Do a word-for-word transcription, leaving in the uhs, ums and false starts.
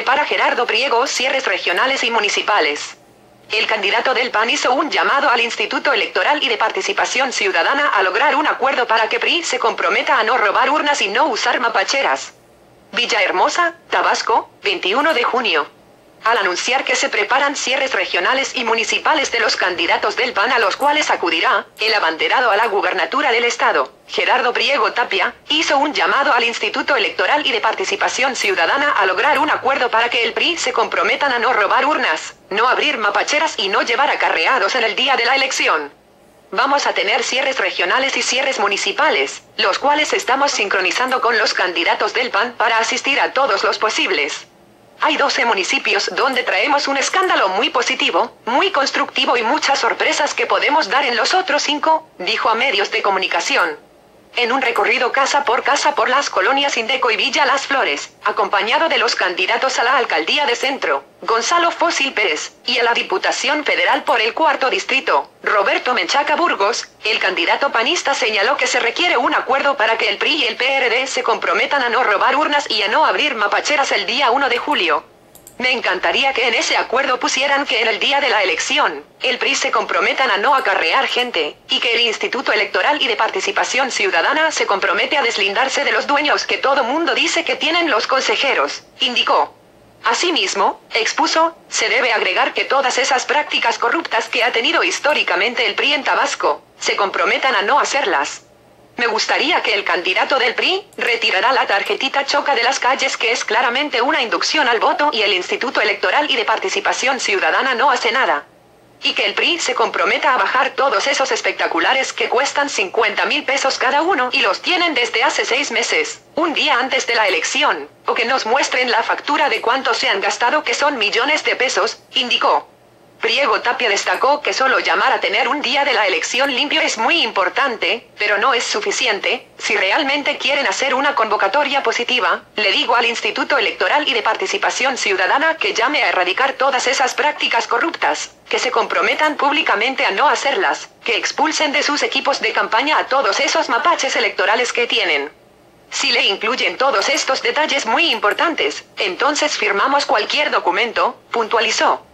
para Gerardo Priego cierres regionales y municipales. El candidato del P A N hizo un llamado al Instituto Electoral y de Participación Ciudadana a lograr un acuerdo para que P R I se comprometa a no robar urnas y no usar mapacheras. Villahermosa, Tabasco, veintiuno de junio. Al anunciar que se preparan cierres regionales y municipales de los candidatos del P A N a los cuales acudirá, el abanderado a la gubernatura del estado, Gerardo Priego Tapia, hizo un llamado al Instituto Electoral y de Participación Ciudadana a lograr un acuerdo para que el P R I se comprometan a no robar urnas, no abrir mapacheras y no llevar acarreados en el día de la elección. Vamos a tener cierres regionales y cierres municipales, los cuales estamos sincronizando con los candidatos del P A N para asistir a todos los posibles. Hay doce municipios donde traemos un escándalo muy positivo, muy constructivo y muchas sorpresas que podemos dar en los otros cinco, dijo a medios de comunicación. En un recorrido casa por casa por las colonias Indeco y Villa Las Flores, acompañado de los candidatos a la alcaldía de Centro, Gonzalo Fósil Pérez, y a la Diputación Federal por el cuarto distrito, Roberto Menchaca Burgos, el candidato panista señaló que se requiere un acuerdo para que el P R I y el P R D se comprometan a no robar urnas y a no abrir mapacheras el día uno de julio. Me encantaría que en ese acuerdo pusieran que en el día de la elección, el P R I se comprometan a no acarrear gente, y que el Instituto Electoral y de Participación Ciudadana se compromete a deslindarse de los dueños que todo mundo dice que tienen los consejeros, indicó. Asimismo, expuso, se debe agregar que todas esas prácticas corruptas que ha tenido históricamente el P R I en Tabasco, se comprometan a no hacerlas. Me gustaría que el candidato del P R I retirara la tarjetita choca de las calles, que es claramente una inducción al voto, y el Instituto Electoral y de Participación Ciudadana no hace nada. Y que el P R I se comprometa a bajar todos esos espectaculares que cuestan cincuenta mil pesos cada uno y los tienen desde hace seis meses, un día antes de la elección, o que nos muestren la factura de cuánto se han gastado, que son millones de pesos, indicó. Priego Tapia destacó que solo llamar a tener un día de la elección limpio es muy importante, pero no es suficiente. Si realmente quieren hacer una convocatoria positiva, le digo al Instituto Electoral y de Participación Ciudadana que llame a erradicar todas esas prácticas corruptas, que se comprometan públicamente a no hacerlas, que expulsen de sus equipos de campaña a todos esos mapaches electorales que tienen. Si le incluyen todos estos detalles muy importantes, entonces firmamos cualquier documento, puntualizó.